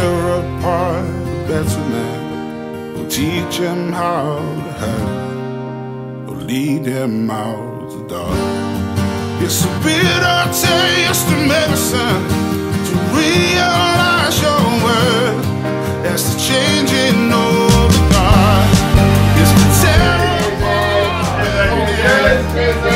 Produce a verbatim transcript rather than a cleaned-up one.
tear apart a better man, or teach him how to have, or lead him out the dark. It's a bitter taste of medicine to realize your worth. That's the changing of the guard. It's the terrible.